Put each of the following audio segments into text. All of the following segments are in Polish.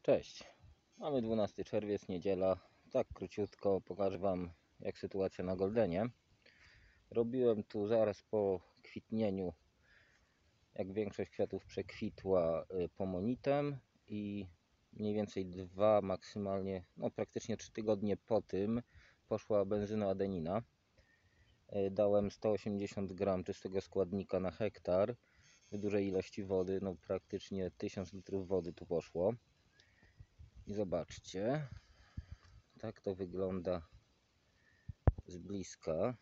Cześć, mamy 12 czerwiec, niedziela. Tak króciutko pokażę Wam, jak sytuacja na Goldenie. Robiłem tu zaraz po kwitnieniu, jak większość kwiatów przekwitła, pomonitem i mniej więcej 2, maksymalnie, no praktycznie 3 tygodnie po tym poszła benzynoadenina. Dałem 180 gram czystego składnika na hektar w dużej ilości wody, no praktycznie 1000 litrów wody tu poszło. I zobaczcie, tak to wygląda z bliska.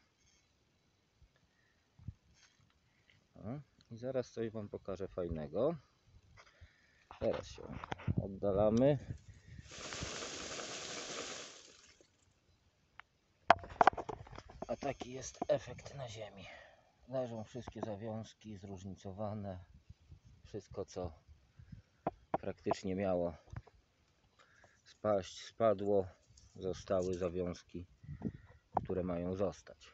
I zaraz coś Wam pokażę fajnego. Teraz się oddalamy. A taki jest efekt na ziemi. Leżą wszystkie zawiązki zróżnicowane. Wszystko, co praktycznie miało spaść, spadło. Zostały zawiązki, które mają zostać.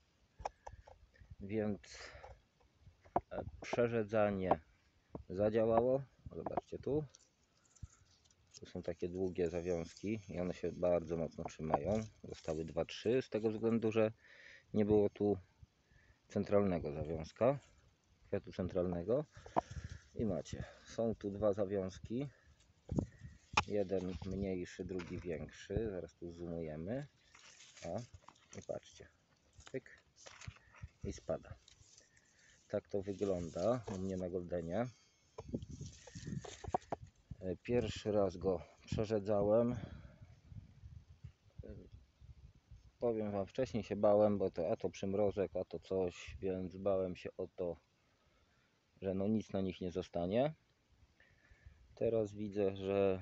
Więc przerzedzanie zadziałało. Zobaczcie tu. Tu są takie długie zawiązki i one się bardzo mocno trzymają. Zostały 2-3 z tego względu, że nie było tu centralnego zawiązka, kwiatu centralnego. I macie, są tu 2 zawiązki. Jeden mniejszy, drugi większy. Zaraz tu zoomujemy. I patrzcie. Pyk. I spada. Tak to wygląda u mnie na Goldenie. Pierwszy raz go przerzedzałem. Powiem Wam, wcześniej się bałem, bo to a to przymrozek, a to coś, więc bałem się o to, że no nic na nich nie zostanie. Teraz widzę, że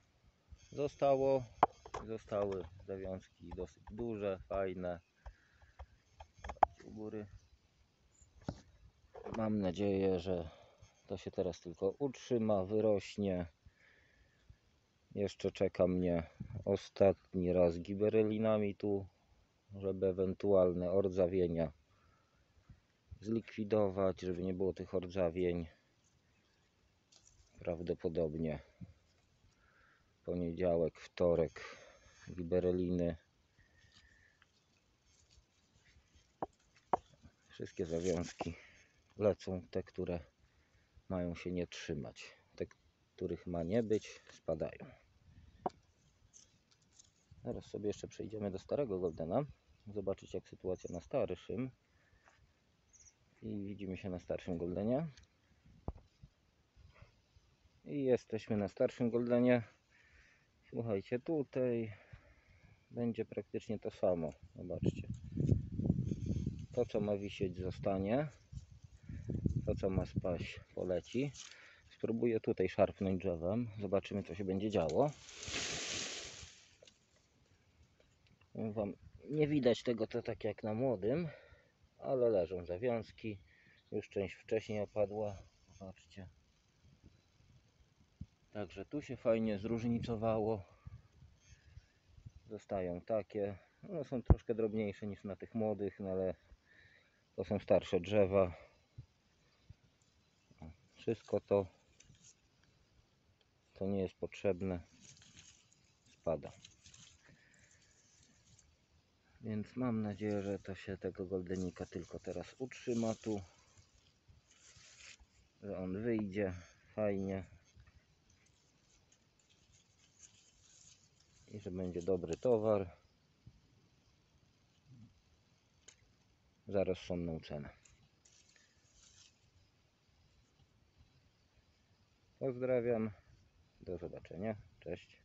zostały zawiązki dosyć duże, fajne. U góry. Mam nadzieję, że to się teraz tylko utrzyma, wyrośnie. Jeszcze czeka mnie ostatni raz giberelinami tu, żeby ewentualne ordzawienia zlikwidować, żeby nie było tych ordzawień. Prawdopodobnie poniedziałek, wtorek gibereliny. Wszystkie zawiązki lecą, te, które mają się nie trzymać. Te, których ma nie być, spadają. Teraz sobie jeszcze przejdziemy do starego Goldena. Zobaczyć, jak sytuacja na starszym. I widzimy się na starszym Goldenie. I jesteśmy na starszym Goldenie. Słuchajcie, tutaj będzie praktycznie to samo. Zobaczcie. To, co ma wisieć, zostanie. To, co ma spaść, poleci. Spróbuję tutaj szarpnąć drzewem. Zobaczymy, co się będzie działo. Wam nie widać tego to tak jak na młodym, ale leżą zawiązki. Już część wcześniej opadła. Zobaczcie. Także tu się fajnie zróżnicowało. Zostają takie. One są troszkę drobniejsze niż na tych młodych, no ale to są starsze drzewa. Wszystko to, co nie jest potrzebne, spada. Więc mam nadzieję, że to się tego goldenika tylko teraz utrzyma tu. Że on wyjdzie fajnie. I że będzie dobry towar za rozsądną cenę. Pozdrawiam. Do zobaczenia. Cześć.